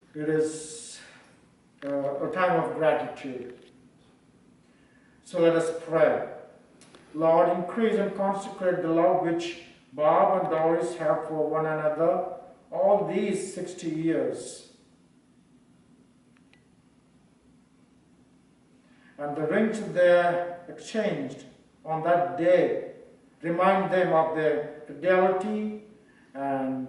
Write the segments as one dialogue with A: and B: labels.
A: It is a time of gratitude. So let us pray. Lord, increase and consecrate the love which Bob and Doris have for one another all these 60 years. And the rings they exchanged on that day remind them of their fidelity and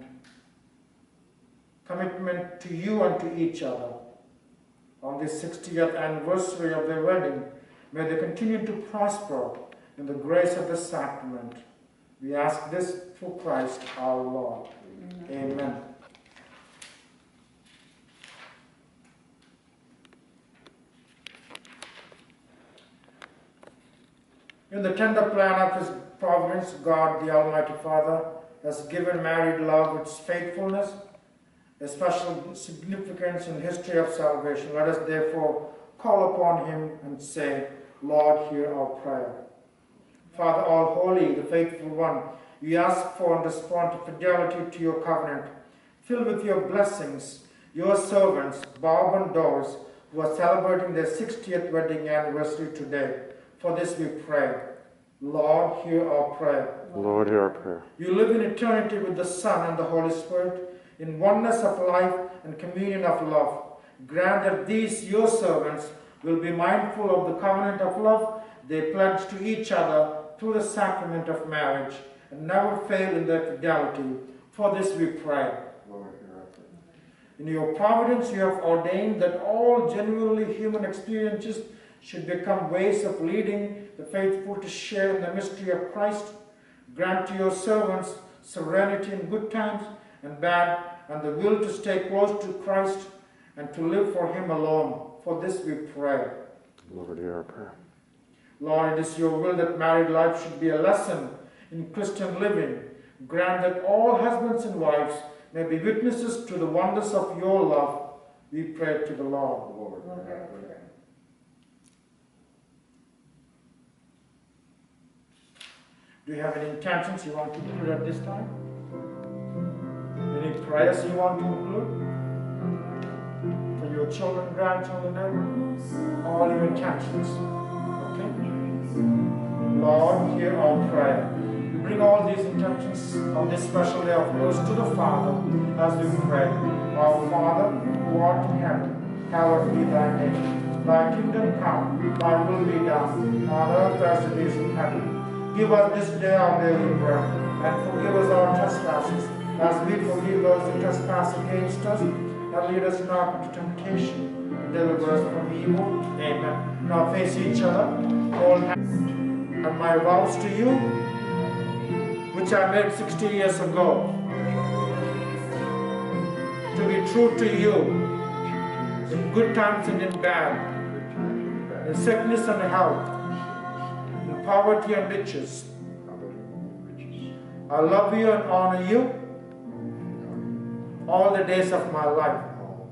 A: commitment to you and to each other. On this 60th anniversary of their wedding, may they continue to prosper in the grace of the sacrament. We ask this through Christ our Lord. Amen. Amen. In the tender plan of His providence, God, the Almighty Father, has given married love its faithfulness, a special significance in the history of salvation. Let us therefore call upon Him and say, Lord, hear our prayer. Father, all holy, the faithful one, we ask for and respond to fidelity to your covenant. Fill with your blessings your servants, Bob and Doris, who are celebrating their 60th wedding anniversary today. For this we pray. Lord, hear our prayer.
B: Lord, hear our prayer.
A: You live in eternity with the Son and the Holy Spirit, in oneness of life and communion of love. Grant that these, your servants, will be mindful of the covenant of love they pledge to each other through the sacrament of marriage, and never fail in their fidelity. For this we pray.
B: Lord, hear our prayer.
A: In your providence, you have ordained that all genuinely human experiences should become ways of leading the faithful to share in the mystery of Christ. Grant to your servants serenity in good times and bad, and the will to stay close to Christ and to live for Him alone. For this we pray.
B: Lord, hear our prayer.
A: Lord, it is your will that married life should be a lesson in Christian living. Grant that all husbands and wives may be witnesses to the wonders of your love. We pray to the Lord.
B: Lord, hear our prayer.
A: Do you have any intentions you want to include at this time? Any prayers you want to include? For your children, grandchildren, all your intentions. Okay? Lord, hear our prayer. We bring all these intentions on this special day of yours to the Father as we pray. Our Father, who art in heaven, hallowed be thy name. Thy kingdom come, thy will be done, on earth as it is in heaven. Give us this day our daily bread, and forgive us our trespasses, as we forgive those who trespass against us. And lead us not into temptation, but deliver us from evil. Amen. Now face each other, hold hands. And my vows to you, which I made 60 years ago, to be true to you, in good times and in bad, in sickness and health, poverty and riches. I love you and honor you all the days of my life.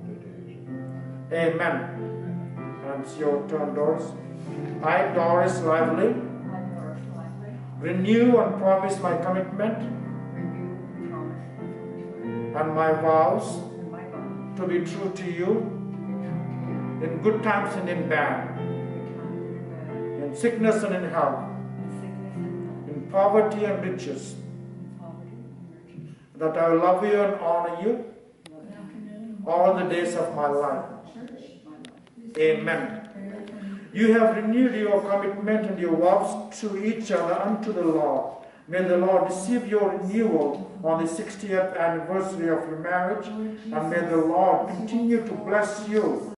A: Amen. And it's your turn, Doris. I, Doris Lively, renew and promise my commitment and my vows to be true to you in good times and in bad, in sickness and in health, in poverty and riches, that I will love you and honor you all the days of my life. Amen. You have renewed your commitment and your vows to each other unto the Lord. May the Lord receive your renewal on the 60th anniversary of your marriage, and may the Lord continue to bless you